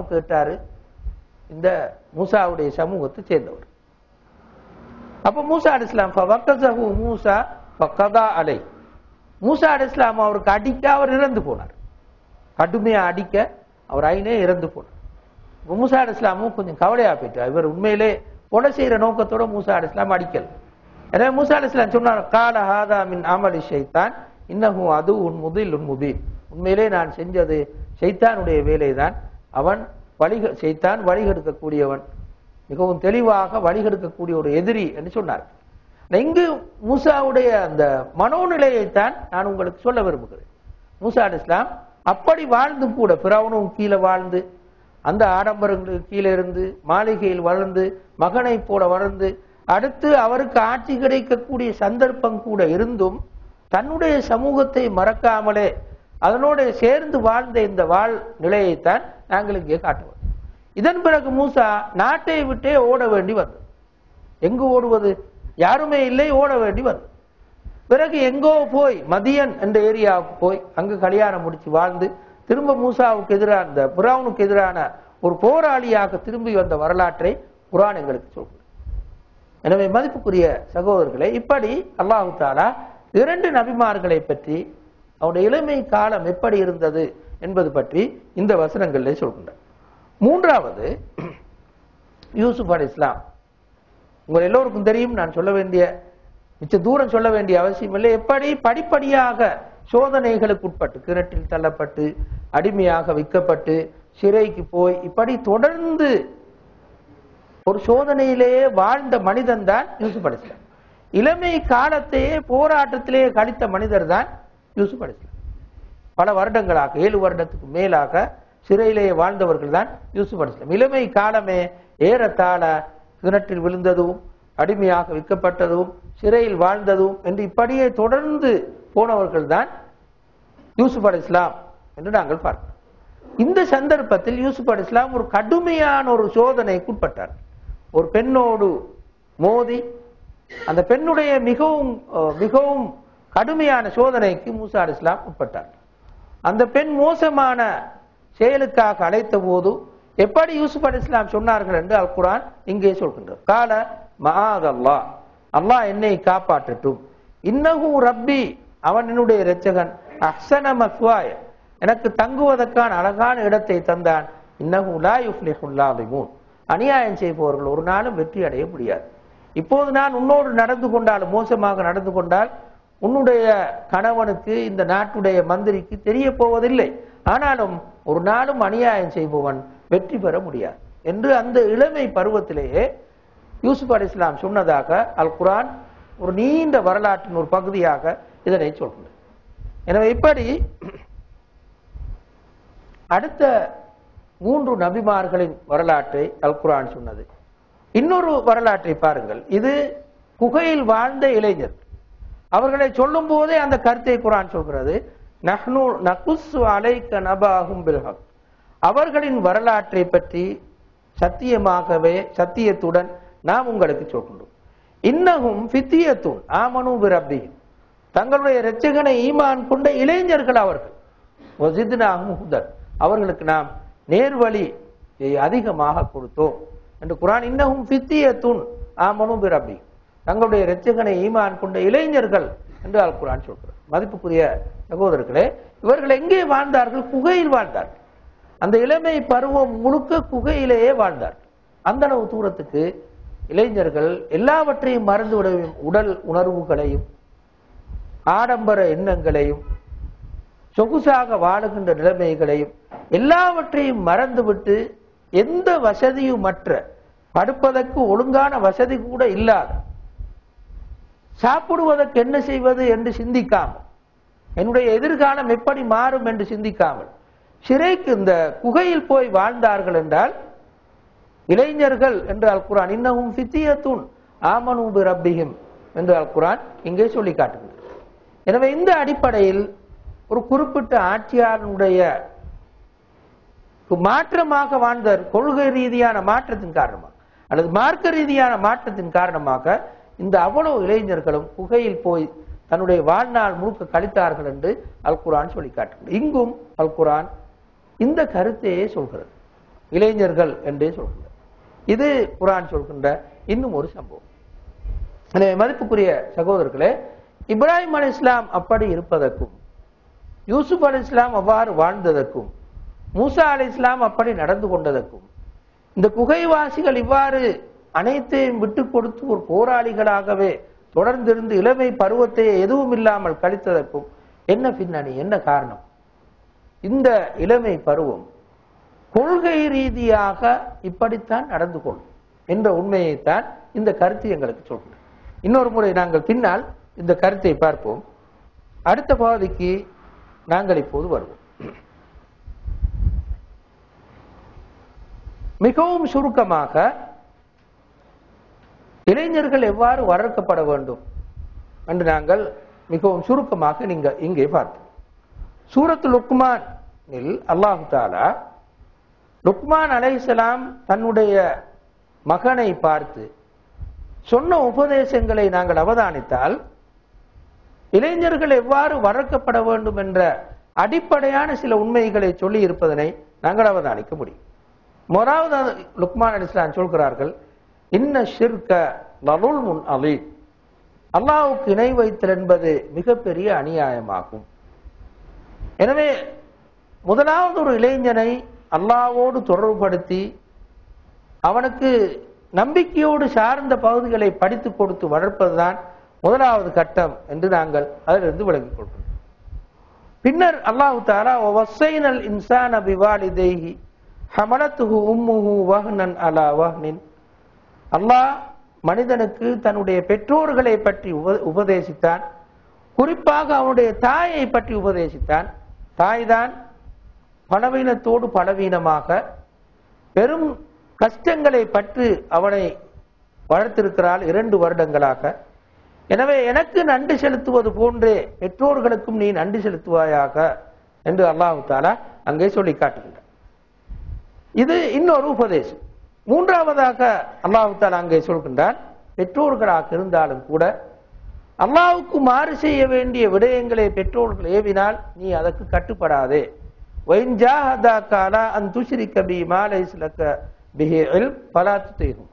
துவாவும் கேட்டாரு இந்த மூசாவுடைய சமூகத்தை சேர்ந்தவர். அப்ப மூசா அலைஹிஸ்ஸலாம் ஃபவக்கஸஹு மூசா ஃபகதா அலை, மூசா அலைஹிஸ்ஸலாம் அவருக்கு அடிக்க அவர் இறந்து போனார். கடுமையா அடிக்க அவர் ஐனே இறந்து போனார். மூசா அலைஹிஸ்ஸலாமும் கொஞ்சம் கவலையா போயிட்டார். இவர் உண்மையிலே கொலை செய்யற நோக்கத்தோட மூசா அலைஹிஸ்ஸலாம் அடிக்கல. எனவே மூசா அலைஹிஸ்ஸலாம் சொன்னார், கால ஹாதா மின் அமலி ஷைத்தான் இன்னஹு அதுவுன் முதில்லுன் முபீன், உண்மையிலே நான் செஞ்சது ஷைத்தானுடைய வேலைதான், அவன் ஷைத்தான் வழிகெடுக்கக்கூடியவன், மிகவும் தெளிவாக வழிகெடுக்கக்கூடிய ஒரு எதிரி என்று சொன்னார். இங்கு மூசாவுடைய அந்த மனோநிலையைத்தான் நான் உங்களுக்கு சொல்ல விரும்புகிறேன். மூசா அலைஹிஸ்ஸலாம் அப்படி வாழ்ந்தும் கூட பிறவுனும் கீழே வாழ்ந்து, அந்த ஆடம்பரங்களுக்கு கீழே இருந்து, மாளிகையில் வளர்ந்து, மகனை போல வளர்ந்து, அடுத்து அவருக்கு ஆட்சி கிடைக்கக்கூடிய சந்தர்ப்பம் கூட இருந்தும் தன்னுடைய சமூகத்தை மறக்காமலே அதனோட சேர்ந்து வாழ்ந்த இந்த நிலையைத்தான் நாங்கள் இங்கே காட்டுவோம். இதன் பிறகு மூசா நாட்டை விட்டே ஓட வேண்டி வந்தது. எங்கு ஓடுவது? யாருமே இல்லை, ஓட வேண்டி வந்தது. பிறகு எங்கோ போய் மதியன் என்ற ஏரியாவுக்கு போய் அங்கு கல்யாணம் முடிச்சு வாழ்ந்து திரும்ப மூசாவுக்கு எதிரான அந்த பிறவுனுக்கு எதிரான ஒரு போராளியாக திரும்பி வந்த வரலாற்றை குர்ஆன் எங்களுக்கு சொல்கிறது. எனவே மதிப்புக்குரிய சகோதரர்களே, இப்படி அல்லாஹு தஆலா 2 நபிமார்களை பற்றி அவருடைய இளமை காலம் எப்படி இருந்தது என்பது பற்றி இந்த வசனங்களிலே சொல்கின்றார். 3வது யூசுப் அலைஹிஸ்ஸலாம். உங்கள் எல்லோருக்கும் தெரியும், நான் சொல்ல வேண்டிய மிச்ச தூரம் சொல்ல வேண்டிய அவசியம் இல்லை. எப்படி படிப்படியாக சோதனைகளுக்கு உட்பட்டு, கிணற்றில் தள்ளப்பட்டு, அடிமையாக விற்கப்பட்டு, சிறைக்கு போய், இப்படி தொடர்ந்து ஒரு சோதனையிலேயே வாழ்ந்த மனிதன் தான் யூசுப் அலைஹிஸ்ஸலாம். இளமை காலத்தையே போராட்டத்திலேயே கழித்த மனிதர் தான் யூசுப் அலைஹிஸ்ஸலாம். பல வருடங்களாக 7 வருடத்துக்கு மேலாக சிறையிலேயே வாழ்ந்தவர்கள் தான் யூசுப் அலைஹிஸ்ஸலாம். இளமை காலமே ஏறத்தாழ கிணற்றில் விழுந்ததும், அடிமையாக விற்கப்பட்டதும், சிறையில் வாழ்ந்ததும் என்று இப்படியே தொடர்ந்து போனவர்கள் தான் யூசுப் அலைஹிஸ்ஸலாம் என்று நாங்கள் பார்க்கிறோம். இந்த சந்தர்ப்பத்தில் யூசுப் அலைஹிஸ்ஸலாம் ஒரு கடுமையான ஒரு சோதனைக்கு உட்பட்டார். ஒரு பெண்ணோடு மோதி அந்த பெண்ணுடைய மிகவும் மிகவும் கடுமையான சோதனைக்கு மூசா அலைஹிஸ்ஸலாம் உட்பட்டார். அந்த பெண் மோசமான செயலுக்காக அழைத்த போது எப்படி யூசுப் அலைஹிஸ்ஸலாம் சொன்னார்கள் என்று அல் குர்ஆன் இங்கே சொல்கின்றது. கால மஆதல்லாஹ், அல்லாஹ் என்னை காப்பாற்றட்டும், இன்னஹு ரப்பி, அவன் என்னுடைய இரட்சகன், அஹ்ஸன மஸ்வாய, எனக்கு தங்குவதற்கான அழகான இடத்தை தந்தான், இன்னஹு லா யுஃப்லிஹுல் லாலிமூன், அநியாயம் செய்பவர்கள் ஒரு நாளும் வெற்றி அடைய முடியாது. இப்போது நான் உன்னோடு நடந்து கொண்டால், மோசமாக நடந்து கொண்டால், உன்னுடைய கணவனுக்கு, இந்த நாட்டுடைய மந்திரிக்கு தெரிய போவதில்லை, ஆனாலும் ஒரு நாளும் அநியாயம் செய்பவன் வெற்றி பெற முடியாது என்று அந்த இளமை பருவத்திலேயே யூசுப் அலைஹிஸ்ஸலாம் சொன்னதாக அல் குர்ஆன் ஒரு நீண்ட வரலாற்றின் ஒரு பகுதியாக இதனை சொல்கிறது. எனவே இப்படி அடுத்த 3 நபிமார்களின் வரலாற்றை அல் குர்ஆன் சொன்னது. இன்னொரு வரலாற்றை பாருங்கள். இது குகையில் வாழ்ந்த இளைஞர். அவர்களை சொல்லும் போதே அந்த கருத்தை குர்ஆன் சொல்கிறது. நஹ்னு நகுஸ்ஸு அலைக நபாஹும் பில் ஹக், அவர்களின் வரலாற்றை பற்றி சத்தியமாகவே சத்தியத்துடன் நாம் உங்களுக்கு சொல்கின்றோம். இன்னஹும் ஃபித்யத்துன் ஆமனு பிரப்பிஹிம், தங்களுடைய இரட்சகனை ஈமான் கொண்ட இளைஞர்கள் அவர்கள். வஸித்னாஹும் ஹுதன், அவர்களுக்கு நாம் நேர்வழி அதிகமாக கொடுத்தோம் என்று குர்ஆன் இன்னஹும் ஃபித்யத்துன் ஆமனு பிரப்பிஹிம், தங்களுடைய இரட்சகனை ஈமான் கொண்ட இளைஞர்கள் என்று அல் குர்ஆன் சொல்கிறது. மதிப்புக்குரிய சகோதரர்களே, இவர்கள் எங்கே வாழ்ந்தார்கள்? குகையில் வாழ்ந்தார்கள். அந்த இளமை பருவம் முழுக்க குகையிலேயே வாழ்ந்தார்கள். அந்த அளவு தூரத்துக்கு இளைஞர்கள் எல்லாவற்றையும் மறந்துவிட, உடல் உணர்வுகளையும் ஆடம்பர எண்ணங்களையும் சொகுசாக வாழுகின்ற நிலைமைகளையும் எல்லாவற்றையும் மறந்துவிட்டு, எந்த வசதியும் மற்ற, படுப்பதற்கு ஒழுங்கான வசதி கூட இல்லாத, சாப்பிடுவதற்கு என்ன செய்வது என்று சிந்திக்காமல், என்னுடைய எதிர்காலம் எப்படி மாறும் என்று சிந்திக்காமல் சிறைக்கு இந்த குகையில் போய் வாழ்ந்தார்கள் என்றால் இளைஞர்கள் என்று அல் குர்ஆன் இன்னஹும் ஃபித்யத்துன் ஆமனு பிரப்பிஹிம் என்று அல் குர்ஆன் இங்கே சொல்லி காட்டுகிறது. எனவே இந்த அடிப்படையில் ஒரு குறிப்பிட்ட ஆட்சியாளனுடைய மாற்றமாக வாழ்ந்த கொள்கை ரீதியான மாற்றத்தின் காரணமாக அல்லது மார்க்க ரீதியான மாற்றத்தின் காரணமாக இந்த அவ்வளவு இளைஞர்களும் குகையில் போய் தன்னுடைய வாழ்நாள் முழுக்க கழித்தார்கள் என்று அல் குர்ஆன் சொல்லி காட்டுகிறது. இங்கும் அல் குர்ஆன் இந்த கருத்தையே சொல்கிறது. இளைஞர்கள் என்றே சொல்கின்ற இது குர்ஆன் சொல்கின்ற இன்னும் ஒரு சம்பவம். எனவே மதிப்புக்குரிய சகோதரர்களே, இப்ராஹிம் அலைஹிஸ்ஸலாம் அப்படி இருப்பதற்கும், யூசுப் அலைஹிஸ்ஸலாம் அவ்வாறு வாழ்ந்ததற்கும், மூசா அலைஹிஸ்ஸலாம் அப்படி நடந்து கொண்டதற்கும், இந்த குகைவாசிகள் இவ்வாறு அனைத்தையும் விட்டு கொடுத்து ஒரு போராளிகளாகவே தொடர்ந்திருந்து இளமை பருவத்தை எதுவும் இல்லாமல் கழித்ததற்கும் என்ன பின்னணி, என்ன காரணம்? இந்த இளமை பருவம் கொள்கை ரீதியாக இப்படித்தான் நடந்து கொள்ளும் என்ற உண்மையைத்தான் இந்த கருத்து எங்களுக்கு சொல்கிறது. இன்னொரு முறை நாங்கள் பின்னால் இந்த கருத்தை பார்ப்போம். அடுத்த பகுதிக்கு நாங்கள் இப்போது வருவோம். மிகவும் சுருக்கமாக இளைஞர்கள் எவ்வாறு வளர்க்கப்பட வேண்டும் என்று நாங்கள் மிகவும் சுருக்கமாக இங்கே பார்த்தோம். சூரத்து லுக்மானில் அல்லாஹு தஆலா லுக்மான் அலைஹிஸ்ஸலாம் தன்னுடைய மகனை பார்த்து சொன்ன உபதேசங்களை நாங்கள் அவதானித்தால் இளைஞர்கள் எவ்வாறு வளர்க்கப்பட வேண்டும் என்ற அடிப்படையான சில உண்மைகளை சொல்லி இருப்பதனை நாங்கள் அவதானிக்க முடியும். முதலாவது லுக்மான் அலைஹிஸ்ஸலாம் சொல்கிறார்கள், இன்ன ஷிர்க லதுல்முன் அலீம், அல்லாஹ்வுக்கு இணை வைத்தல் என்பது மிகப்பெரிய அநியாயமாகும். எனவே முதலாவது ஒரு இளைஞனை அல்லாஹ்வோடு தொடர்புபடுத்தி அவனுக்கு நம்பிக்கையோடு சார்ந்த பகுதிகளை படித்து கொடுத்து வளர்ப்பதுதான் முதலாவது கட்டம் என்று நாங்கள் அதிலிருந்து விளங்கிக் கொள்கிறோம். பின்னர் அல்லாஹு தஆலா வஸைனல் இன்சான பிவாலிதைஹி ஹமலத்துஹு உம்முஹு வஹ்னன் அலா வஹ்னின், அல்லாஹ் மனிதனுக்கு தன்னுடைய பெற்றோர்களை பற்றி உபதேசித்தான். குறிப்பாக அவனுடைய தாயை பற்றி உபதேசித்தான். தாய்தான் பலவீனத்தோடு பலவீனமாக பெரும் கஷ்டங்களை பற்றி அவனை வளர்த்திருக்கிறாள் 2 வருடங்களாக. எனவே எனக்கு நன்றி செலுத்துவது போன்றே பெற்றோர்களுக்கும் நீ நன்றி செலுத்துவாயாக என்று அல்லாஹு தஆலா அங்கே சொல்லி காட்டுகின்றார். இது இன்னொரு உபதேசம். மூன்றாவதாக அல்லாஹு தஆலா அங்கே சொல்கின்றான், பெற்றோர்களாக இருந்தாலும் கூட அல்லாஹ்வுக்கு மாறு செய்ய வேண்டிய விடயங்களை பெற்றோர்கள் ஏவினால் நீ அதற்கு கட்டுப்படாதே. وَإِنْ جَاهَدَاكَ عَلَىٰ أَنْ تُشْرِكَ بِي مَا لَيْسَ لَكَ بِهِ عِلْمٌ فَلَا تُطِعْهُمَا,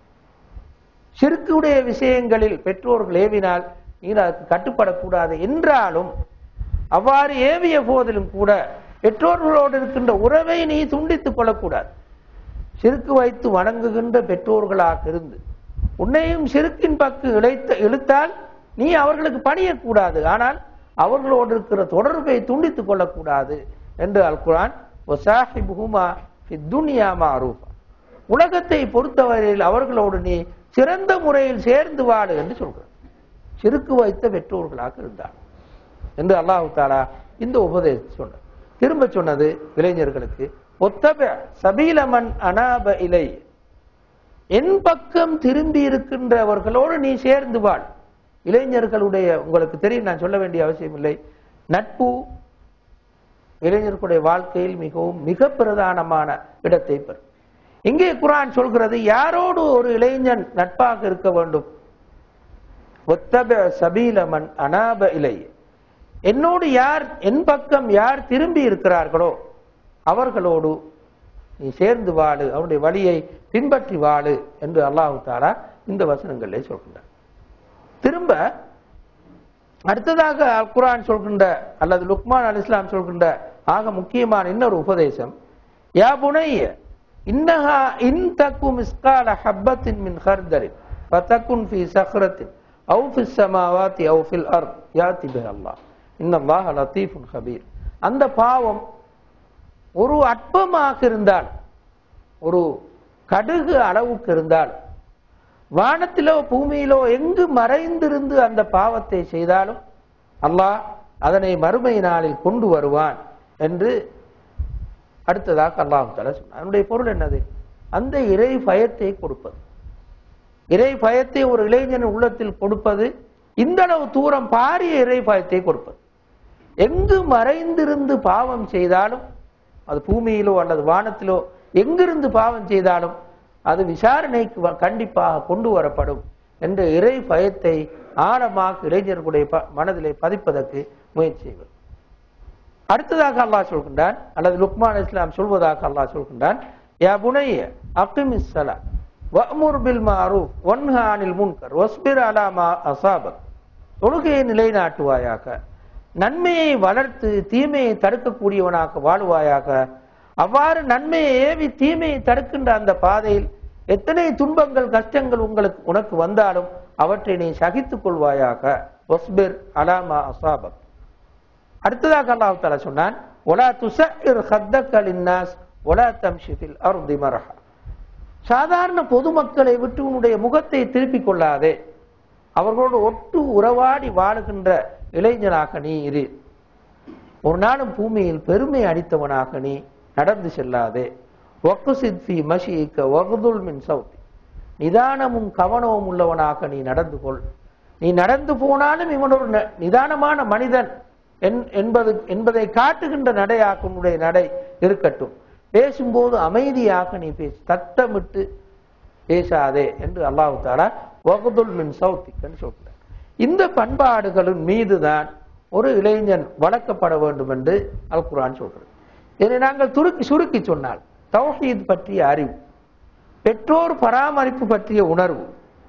ஷிர்க்குடைய விஷயங்களில் பெற்றோர்கள் ஏவினால் நீ அதற்கு கட்டுப்படக்கூடாது என்றாலும் அவ்வாறு ஏவிய போதிலும் கூட பெற்றோர்களோடு இருக்கின்ற உறவை நீ துண்டித்துக் கொள்ளக்கூடாது. ஷிர்க்கு வைத்து வணங்குகின்ற பெற்றோர்களாக இருந்து உன்னையும் ஷிர்க்கின் பக்கம் இழுத்தால் நீ அவர்களுக்கு பணியக்கூடாது, ஆனால் அவர்களோடு இருக்கிற தொடர்பை துண்டித்துக் கொள்ளக்கூடாது என்று அல் குர்ஆன் வஸாஹிபுஹுமா ஃபித் துன்யா மஅரூஃபா, உலகத்தை பொறுத்தவரையில் அவர்களோடு நீ சிறந்த முறையில் சேர்ந்து வாழு என்று சொல்கிறார். ஷிர்க்கு வைத்த பெற்றோர்களாக இருந்தார் என்று அல்லாஹு தஆலா இந்த உபதேசத்தை சொன்னார். திரும்ப சொன்னது இளைஞர்களுக்கு, ஒத்தப சபீலமன் அனாப இலை, என் பக்கம் திரும்பி இருக்கின்றவர்களோடு நீ சேர்ந்து வாழ். இளைஞர்களுடைய, உங்களுக்கு தெரியும், நான் சொல்ல வேண்டிய அவசியம் இல்லை, நட்பு இளைஞர்களுடைய வாழ்க்கையில் மிக பிரதானமான இடத்தை பெறும். இங்கே குர்ஆன் சொல்கிறது, யாரோடு ஒரு இளைஞன் நட்பாக இருக்க வேண்டும்? ஒத்தப சபீலமன் அனாப இலை, என்னோடு யார், என் பக்கம் யார் திரும்பி இருக்கிறார்களோ அவர்களோடு நீ சேர்ந்து வாழு, அவருடைய வழியை பின்பற்றி வாழு என்று அல்லாஹு தஆலா இந்த வசனங்களிலே சொல்கின்றார். திரும்ப அடுத்ததாக அல் குர்ஆன் சொல்கின்ற அல்லது லுக்மான் அலைஹிஸ்ஸலாம் சொல்கின்ற ஆக முக்கியமான இன்னொரு உபதேசம், யா புனைய இன்னஹா இன் தகு மிஸ்கால ஹப்பத்தின் மின் ஹர்தலின் ஃபதகுன் ஃபீ ஸக்ரத்தின் அவ் ஃபிஸ் ஸமாவாத்தி அவ் ஃபில் அர்த் யாத்தி பிஹல்லாஹ் இன்னல்லாஹ லதீஃபுன் கபீர். அந்த பாவம் ஒரு அற்பமாக இருந்தால், ஒரு கடுகு அளவுக்கு இருந்தால், வானத்திலோ பூமியிலோ எங்கு மறைந்திருந்து அந்த பாவத்தை செய்தாலும் அல்லாஹ் அதனை மறுமை நாளில் கொண்டு வருவான் என்று அடுத்ததாக அல்லாஹ் தஆலா சொன்னார். அதனுடைய பொருள் என்னது? அந்த இறை பயத்தை கொடுப்பது, இறை பயத்தை ஒரு இளைஞன் உள்ளத்தில் கொடுப்பது, இந்த அளவு தூரம் பாரிய இறை பயத்தை கொடுப்பது. எங்கு மறைந்திருந்து பாவம் செய்தாலும், அது பூமியிலோ அல்லது வானத்திலோ எங்கிருந்து பாவம் செய்தாலும் அது விசாரணைக்கு கண்டிப்பாக கொண்டு வரப்படும் என்ற இறை பயத்தை ஆழமாக இளைஞர்களுடைய மனதிலே பதிப்பதற்கு முயற்சி செய்வது. அடுத்ததாக அல்லாஹ் சொல்கின்றான், அல்லது லுக்மான் அலைஹிஸ்ஸலாம் சொல்வதாக அல்லாஹ் சொல்கின்றான், யா புனைய அகிமிஸ் ஸலாத் வஅமுர் பில் மஅரூஃப் வன்ஹா அனில் முன்கர் வஸ்பிர் அலா மா அஸாபக். தொழுகையை நிலைநாட்டுவாயாக, நன்மையை வளர்த்து தீமையை தடுக்கக்கூடியவனாக வாழுவாயாக. அவ்வாறு நன்மையை ஏவி தீமையை தடுக்கின்ற அந்த பாதையில் எத்தனை துன்பங்கள் கஷ்டங்கள் உனக்கு வந்தாலும் அவற்றை நீ சகித்துக் கொள்வாயாக. வஸ்பிர் அலா மா அஸாபக். அடுத்ததாக அல்லாஹ் தஆலா சொன்னான், வலா துஸஇர் ஹத்தக லின்னாஸ் வலா தம்ஷி ஃபில் அர்தி மர்ஹா. சாதாரண பொதுமக்களை விட்டு உன்னுடைய முகத்தை திருப்பிக் கொள்ளாதே, அவர்களோடு ஒட்டு உறவாடி வாழுகின்ற இளைஞனாக நீ இரு. ஒரு நாளும் பூமியில் பெருமை அடித்தவனாக நீ நடந்து செல்லாதே. வக்ஸித் ஃபீ மஷீக வக்துல் மின் சௌதி. நிதானமும் கவனமும் உள்ளவனாக நீ நடந்து கொள். நீ நடந்து போனாலும் இவன் ஒரு நிதானமான மனிதன் என்பதை காட்டுகின்ற நடையாக உன்னுடைய நடை இருக்கட்டும். பேசும்போது அமைதியாக நீ பேசு, சத்தமிட்டு பேசாதே என்று அல்லாஹ் தஆலா வக்துல் மின் சௌதிக் என்று சொல்கிறார். இந்த பண்பாடுகளின் மீதுதான் ஒரு இளைஞன் வளர்க்கப்பட வேண்டும் என்று அல் குர்ஆன் சொல்கிறது. இதை நாங்கள் சுருக்கி சொன்னால், தௌஹீத் பற்றிய அறிவு, பெற்றோர் பராமரிப்பு பற்றிய உணர்வு,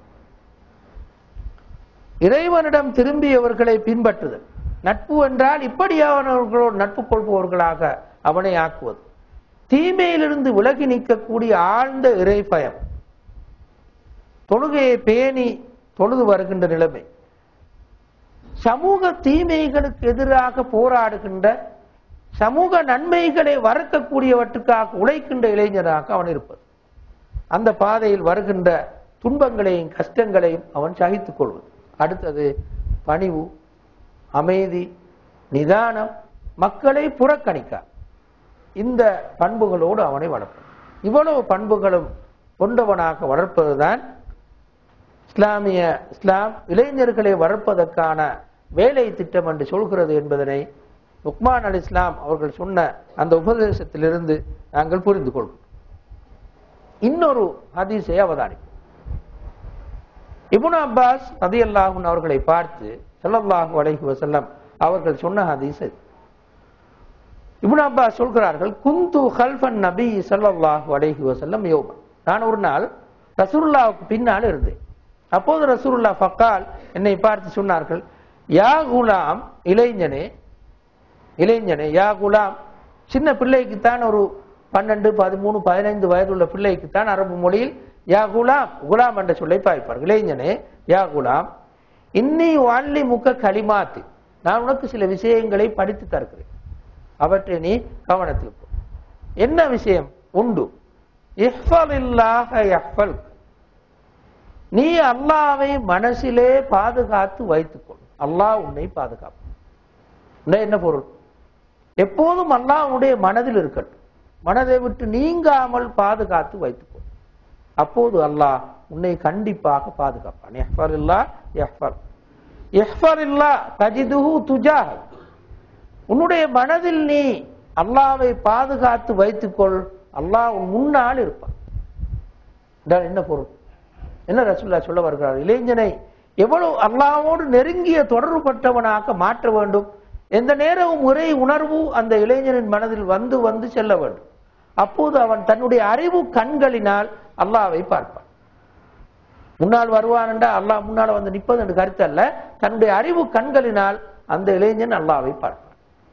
இறைவனிடம் திரும்பியவர்களை பின்பற்றுதல், நட்பு என்றால் இப்படியானவர்களோடு நட்பு கொள்பவர்களாக அவனை ஆக்குவது, தீமையிலிருந்து விலகி நிற்கக்கூடிய ஆழ்ந்த இறை பயம், தொழுகையை பேணி தொழுது வருகின்ற நிலைமை, சமூக தீமைகளுக்கு எதிராக போராடுகின்ற, சமூக நன்மைகளை வளர்க்கக்கூடியவற்றுக்காக உழைக்கின்ற இளைஞராக அவன் இருப்பது. அந்த பாதையில் வருகின்ற துன்பங்களையும் கஷ்டங்களையும் அவன் சகித்துக் கொள்வது. அடுத்தது பணிவு, அமைதி, நிதானம், மக்களை புறக்கணிக்க, இந்த பண்புகளோடு அவனை வளர்ப்பது. இவ்வளவு பண்புகளும் கொண்டவனாக வளர்ப்பதுதான் இஸ்லாம் இளைஞர்களை வளர்ப்பதற்கான வேலை திட்டம் என்று சொல்கிறது என்பதனை லுக்மான் அலைஹிஸ்ஸலாம் அவர்கள் சொன்ன அந்த உபதேசத்திலிருந்து நாங்கள் புரிந்து கொள்வோம். இன்னொரு ஹதீஸை அவதானிப்போம். இப்னு அப்பாஸ் ரலியல்லாஹு அன்ஹு அவர்களை பார்த்து ஸல்லல்லாஹு அலைஹி வஸல்லம் அவர்கள் சொன்ன ஹதீஸ். இப்னு அப்பாஸ் சொல்கிறார்கள், குந்து கல்ஃபன் நபி ஸல்லல்லாஹு அலைஹி வஸல்லம் யௌமன். நான் ஒரு நாள் ரசூலுல்லாஹ்வுக்கு பின்னால் இருந்தேன். அப்போது ரசூலுல்லாஹ் ஃபகால், என்னை பார்த்து சொன்னார்கள், யா குலாம், இளைஞனே, இளைஞனே, யா குலாம். சின்ன பிள்ளைக்குத்தான், ஒரு 12, 13, 15 வயதுள்ள பிள்ளைக்குத்தான் அரபு மொழியில் யா குலாம், குலாம் என்ற சொல்லை பாய்ப்பார்கள். இளைஞனே, யா குலாம், இன்னி வான்லி முக்க கலிமாத்து, நான் உனக்கு சில விஷயங்களை படித்து தருகிறேன், அவற்றை நீ கவனத்தில் போ. என்ன விஷயம்? உண்டு. இஹ்ஃபலில்லாஹ யஹ்ஃபல்க், நீ அல்லாஹ்வை மனசிலே பாதுகாத்து வைத்துக்கொள், அல்லாஹ் உன்னை பாதுகாப்பான். என்ன பொருள்? எப்போதும் அல்லாஹ் உன்னுடைய மனதில் இருக்கட்டும், மனதை விட்டு நீங்காமல் பாதுகாத்து வைத்துக்கொள், அப்போது அல்லாஹ் உன்னை கண்டிப்பாக பாதுகாப்பான். இஹ்ஃபலில்லாஹ் யஹ்ஃபல், இஹ்ஃபலில்லாஹ் தஜிதுஹு துஜாஹக், உன்னுடைய மனதில் நீ அல்லாஹ்வை பாதுகாத்து வைத்துக்கொள், அல்லாஹ் உன் முன்னால் இருப்பான். என்ன பொருள்? என்ன ரசூலுல்லாஹ் சொல்ல வருகிறார்? இளைஞனை எவ்வளவு அல்லாஹ்வோடு நெருங்கிய தொடர்பு பட்டவனாக மாற்ற வேண்டும். எந்த நேரமும் ஒரே உணர்வு அந்த இளைஞனின் மனதில் வந்து வந்து செல்ல வேண்டும். அப்போது அவன் தன்னுடைய அறிவு கண்களினால் அல்லாஹ்வை பார்ப்பான். முன்னால் வருவான் என்றால் அல்லாஹ் முன்னால் வந்து நிற்பது என்று கருத்து அல்ல, தன்னுடைய அறிவு கண்களினால் அந்த இளைஞன் அல்லாஹ்வை பார்ப்பான்.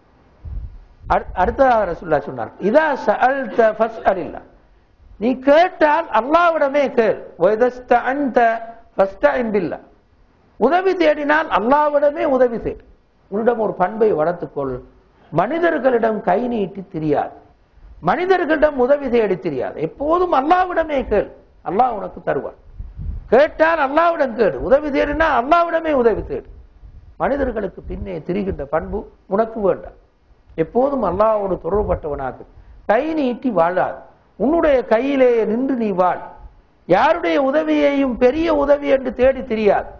அடுத்ததாக ரசூலுல்லாஹ் சொன்னார், இதா சஅல்த ஃபஸ்அலில்லாஹ், நீ கேட்டால் அல்லாஹ்விடமே கேள். வயதஸ்தஅன்த ஃபஸ்தஇன் பில்லாஹ், உதவி தேடினால் அல்லாஹ்விடமே உதவி தேடு. உன்னிடம் ஒரு பண்பை வளர்த்துக்கொள், மனிதர்களிடம் கை நீட்டி தெரியாது, மனிதர்களிடம் உதவி தேடி தெரியாது, எப்போதும் அல்லாஹ்விடமே கேள், அல்லாஹ் உனக்கு தருவான். கேட்டால் அல்லாஹ்விடம் கேடு, உதவி தேடினால் அல்லாஹ்விடமே உதவி தேடு. மனிதர்களுக்கு பின்னே திரிகின்ற பண்பு உனக்கு வேண்டாம். எப்போதும் அல்லாஹ்வோடு தொடர்பட்டவனாக கை நீட்டி வாழாது, உன்னுடைய கையிலேயே நின்று நீ வாழ். யாருடைய உதவியையும் பெரிய உதவி என்று தேடி தெரியாது,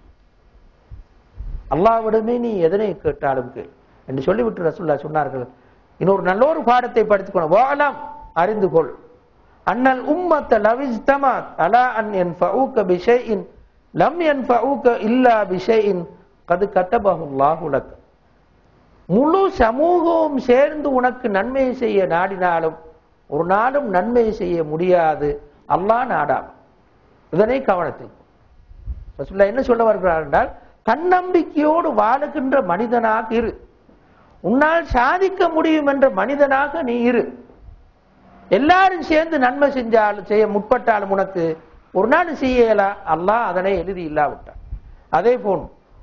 அல்லாஹ்விடமே நீ எதனை கேட்டாலும் கேள் என்று சொல்லிவிட்டு ரசூலுல்லாஹ் சொன்னார்கள், இன்னொரு நல்லொரு பாடத்தை படித்துக்கொள்ள வாலாம், அறிந்து கொள், அன்னல் உம்மத்த லவிஜ்தமாத் அலா அன் யன்ஃபஊக பிஷைஇன் லம் யன்ஃபஊக இல்லா பிஷைஇன் கத் கதபஹுல்லாஹு லக், முழு சமூகமும் சேர்ந்து உனக்கு நன்மை செய்ய நாடினாலும் ஒரு நாளும் நன்மை செய்ய முடியாது அல்லாஹ் நாடாம். இதனை கவனத்தில் ரசூலுல்லாஹ் என்ன சொல்ல வருகிறார் என்றால், தன்னம்பிக்கையோடு வாழுகின்ற மனிதனாக இரு. உன்னால் சாதிக்க முடியும் என்ற மனிதனாக நீ இரு. எல்லாரும் சேர்ந்து நன்மை செஞ்சாலும் செய்ய முற்பட்டாலும் உனக்கு ஒரு நாள் செய்யலா, அல்லாஹ் அதனை எழுதி இல்லாவிட்டான். அதே போன்று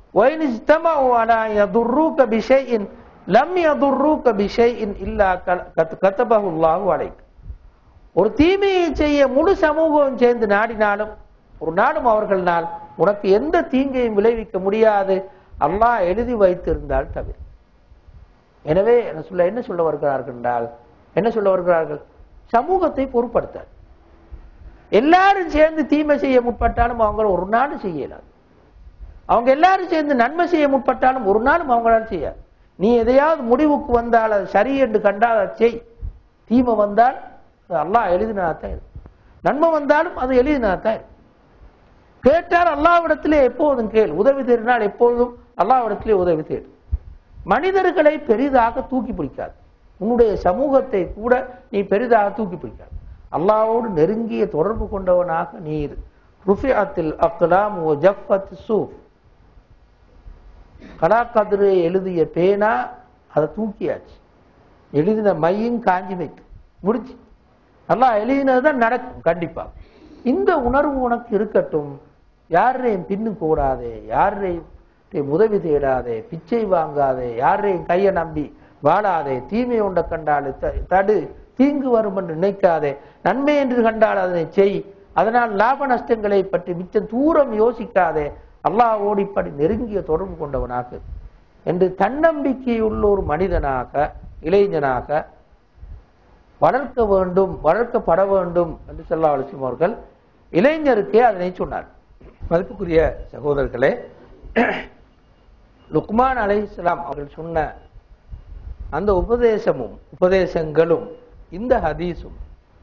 ஒரு தீமையை செய்ய முழு சமூகம் சேர்ந்து நாடினாலும் ஒரு நாடும் அவர்களால் உனக்கு எந்த தீங்கையும் விளைவிக்க முடியாது, அல்லாஹ் எழுதி வைத்திருந்தால் தவிர. எனவே என்ன சொல்ல வருகிறார்கள் என்றால், என்ன சொல்ல வருகிறார்கள்? சமூகத்தை பொருட்படுத்தார். எல்லாரும் சேர்ந்து தீமை செய்ய முற்பட்டாலும் அவங்க ஒரு நாள் செய்யலாது. அவங்க எல்லாரும் சேர்ந்து நன்மை செய்ய முற்பட்டாலும் ஒரு நாளும் அவங்களால் செய்யாது. நீ எதையாவது முடிவுக்கு வந்தால் அது சரி என்று கண்டால் அதை செய். தீமை வந்தால் அல்லாஹ் எழுதினாத்தான், நன்மை வந்தாலும் அது எழுதினாத்தான். கேட்டால் அல்லாஹ்விடத்திலே எப்போதும் கேள், உதவி தேடினால் எப்போதும் அல்லாஹ்விடத்திலே உதவி தேடு. மனிதர்களை பெரிதாக தூக்கி பிடிக்காது, உன்னுடைய சமூகத்தை கூட நீ பெரிதாக தூக்கி பிடிக்காது. அல்லாஹ்வோடு நெருங்கிய தொடர்பு கொண்டவனாக நீ இரு. ருஃபிஅத்தில் அக்லாம் வ ஜஃபத் ஸூஃப், கலாக்கதிரை எழுதிய பேனா அதை தூக்கியாச்சு, எழுதின மையும் காஞ்சி வைத்து முடிச்சு. அல்லாஹ் எழுதினதுதான் நடக்கும் கண்டிப்பா. இந்த உணர்வு உனக்கு இருக்கட்டும். யாரையும் பின்னு போடாதே, யாரையும் உதவி தேடாதே, பிச்சை வாங்காதே, யாரையும் கையை நம்பி வாழாதே, தீமை உண்ட கண்டால் தடு, தீங்கு வரும் என்று நினைக்காதே, நன்மை என்று கண்டால் அதனை செய், அதனால் லாப நஷ்டங்களை பற்றி மிச்சம் தூரம் யோசிக்காதே, அல்லாஹ்வோடு இப்படி நெருங்கிய தொடர்பு கொண்டவனாக என்று தன்னம்பிக்கையுள்ள ஒரு மனிதனாக இளைஞனாக வளர்க்க வேண்டும், வளர்க்கப்பட வேண்டும் என்று ஸல்லல்லாஹு அலைஹி வஸல்லம் அவர்கள் இளைஞருக்கே அதனை சொன்னார். மதிப்புக்குரிய சகோதரர்களே, லுக்மான் அலைஹிஸ்ஸலாம் அவர்கள் சொன்ன அந்த உபதேசங்களும் இந்த ஹதீஸும்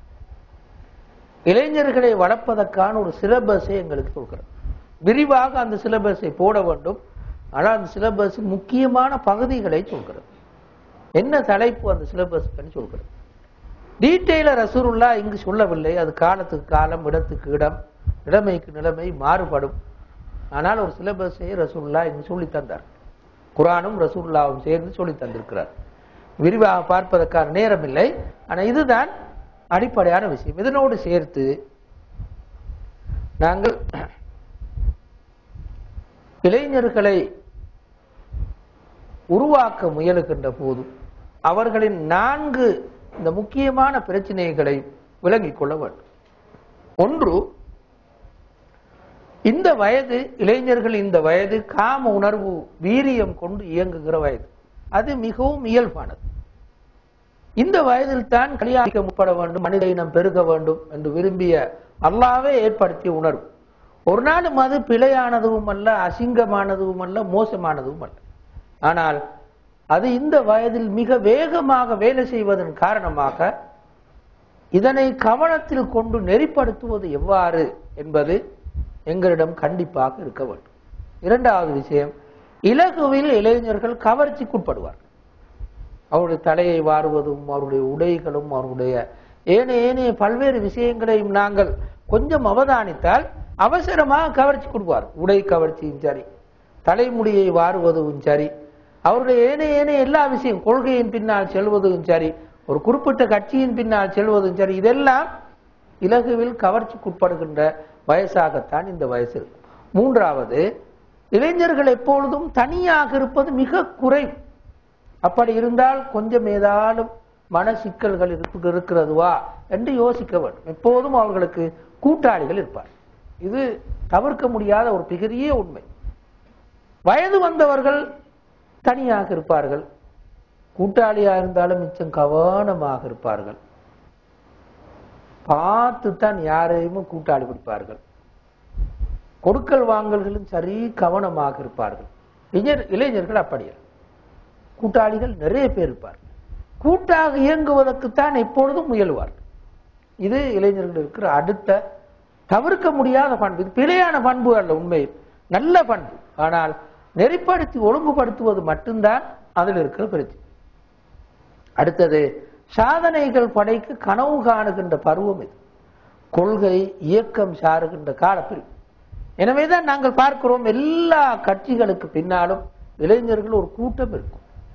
இளைஞர்களை வளர்ப்பதற்கான ஒரு சிலபஸை எங்களுக்கு சொல்கிறது. விரிவாக அந்த சிலபஸை போட வேண்டும். ஆனால் அந்த சிலபஸின் முக்கியமான பகுதிகளை சொல்கிறது. என்ன தலைப்பு அந்த சிலபஸ்ன்னு சொல்கிறது. டீட்டெயில ரசூலுல்லாஹ் இங்கு சொல்லவில்லை. அது காலத்துக்கு காலம், இடத்துக்கு இடம், நிலைமைக்கு நிலைமை மாறுபடும். ஆனால் ஒரு சிலபஸை ரசூலுல்லாஹ் இங்கு சொல்லி தந்தார். குர்ஆனும் ரசூலுல்லாஹும் சேர்ந்து சொல்லி தந்திருக்கிறார். விரிவாக பார்ப்பதற்கான நேரம் இல்லை. ஆனால் இதுதான் அடிப்படையான விஷயம். இதனோடு சேர்த்து நாங்கள் இளைஞர்களை உருவாக்க முயலுகின்ற போது அவர்களின் 4 இந்த முக்கியமான பிரச்சனைகளை விளங்கிக் கொள்ள வேண்டும். ஒன்று, இந்த வயது இளைஞர்கள், இந்த வயது காம உணர்வு வீரியம் கொண்டு இயங்குகிற வயது. அது மிகவும் இயல்பானது. இந்த வயதில் தான் கல்யாணிக்க முற்பட வேண்டும், மனித இனம் பெருக வேண்டும் என்று விரும்பிய அல்லாஹ்வே ஏற்படுத்திய உணர்வு. ஒரு நாளும் அது பிழையானதும் அல்ல, அசிங்கமானதும் அல்ல, மோசமானதும் அல்ல. ஆனால் அது இந்த வயதில் மிக வேகமாக வேலை செய்வதன் காரணமாக இதனை கவனத்தில் கொண்டு நெறிப்படுத்துவது எவ்வாறு என்பது எங்களிடம் கண்டிப்பாக இருக்க வேண்டும். இரண்டாவது விஷயம், இலகுவில் இளைஞர்கள் கவர்ச்சிக்குட்படுவார்கள். அவருடைய தலையை வாருவதும், அவருடைய உடைகளும், அவருடைய ஏனைய பல்வேறு விஷயங்களையும் நாங்கள் கொஞ்சம் அவதானித்தால் அவசரமாக கவர்ச்சி கொடுப்பார். உடை கவர்ச்சியும் சரி, தலைமுடியை வாருவதும் சரி, அவருடைய ஏனைய எல்லா விஷயம், கொள்கையின் பின்னால் செல்வதும் சரி, ஒரு குறிப்பிட்ட கட்சியின் பின்னால் செல்வதும் சரி, இதெல்லாம் இலகுவில் கவர்ச்சிக்குட்படுகின்ற வயசாகத்தான் இந்த வயசு இருக்கும். மூன்றாவது, இளைஞர்கள் எப்பொழுதும் தனியாக இருப்பது மிக குறைவு. அப்படி இருந்தால் கொஞ்சம் ஏதாலும் மன சிக்கல்கள் இருக்கிறதுவா என்று யோசிக்க வேண்டும். எப்போதும் அவர்களுக்கு கூட்டாளிகள் இருப்பார். இது தவிர்க்க முடியாத ஒரு பெரிய உண்மை. வயது வந்தவர்கள் தனியாக இருப்பார்கள். கூட்டாளியாக இருந்தாலும் மிச்சம் கவனமாக இருப்பார்கள். பார்த்துத்தான் யாரையும் கூட்டாளி பிடிப்பார்கள். கொடுக்கல் வாங்கல்களும் சரி கவனமாக இருப்பார்கள். இளைஞர்கள் அப்படியே கூட்டாளிகள் நிறைய பேர் இருப்பார்கள். கூட்டாக இயங்குவதற்குத்தான் எப்பொழுதும் முயல்வார்கள். இது இளைஞர்கள் இருக்கிற அடுத்த தவிர்க்க முடியாத பண்பு. இது பிழையான பண்பு அல்ல, உண்மையில் நல்ல பண்பு. ஆனால் நெறிப்படுத்தி ஒழுங்குபடுத்துவது மட்டும்தான் அதில் இருக்கிற பிரச்சனை. அடுத்தது, சாதனைகள் படைக்க கனவு காணுகின்ற பருவம் இது. கொள்கை இயக்கம் சாருகின்ற காலப்பிரிவு. எனவேதான் நாங்கள் பார்க்கிறோம், எல்லா கட்சிகளுக்கு பின்னாலும் இளைஞர்கள் ஒரு கூட்டம் இருக்கும்.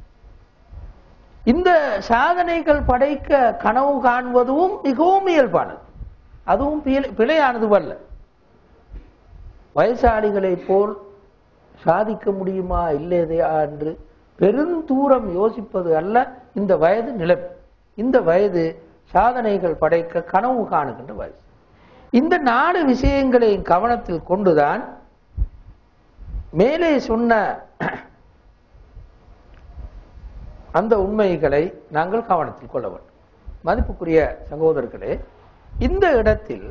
இந்த சாதனைகள் படைக்க கனவு காண்பதும் மிகவும் இயல்பானது, அதுவும் பிழையானது அல்ல. வயசாளிகளை போல் சாதிக்க முடியுமா இல்லையா என்று பெருந்தூரம் யோசிப்பது அல்ல இந்த வயது நிலைமை. இந்த வயது சாதனைகள் படைக்க கனவு காணுகின்ற வயது. இந்த 4 விஷயங்களை கவனத்தில் கொண்டுதான் மேலே சொன்ன அந்த உண்மைகளை நாங்கள் கவனத்தில் கொள்ள வேண்டும். மதிப்புக்குரிய சகோதரர்களே, இந்த இடத்தில்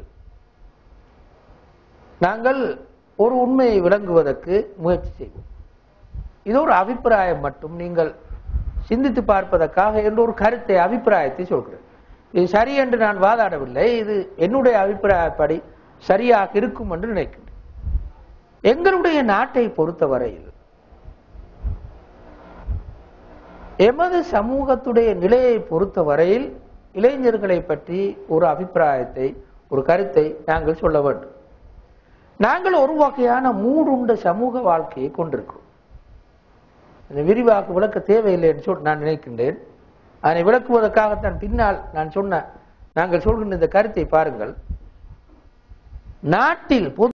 நாங்கள் ஒரு உண்மையை விளங்குவதற்கு முயற்சி செய்வோம். இது ஒரு அபிப்பிராயம் மட்டும், நீங்கள் சிந்தித்து பார்ப்பதற்காக என்ற ஒரு கருத்தை, அபிப்பிராயத்தை சொல்கிறேன். இது சரி என்று நான் வாதாடவில்லை, இது என்னுடைய அபிப்பிராயப்படி சரியாக இருக்கும் என்று நினைக்கின்றேன். எங்களுடைய நாட்டை பொறுத்தவரையில் எமது சமூகத்துடைய நிலையை பொறுத்தவரையில் இளைஞர்களை பற்றி ஒரு அபிப்பிராயத்தை, ஒரு கருத்தை நாங்கள் சொல்ல வேண்டும். நாங்கள் ஒரு வகையான மூடுண்ட சமூக வாழ்க்கையை கொண்டிருக்கிறோம். விரிவாக விளக்க தேவையில்லை என்று சொல்லி நான் நினைக்கின்றேன். அதனை விளக்குவதற்காகத்தான் பின்னால் நான் சொன்ன, நாங்கள் சொல்கின்ற இந்த கருத்தை பாருங்கள். நாட்டில்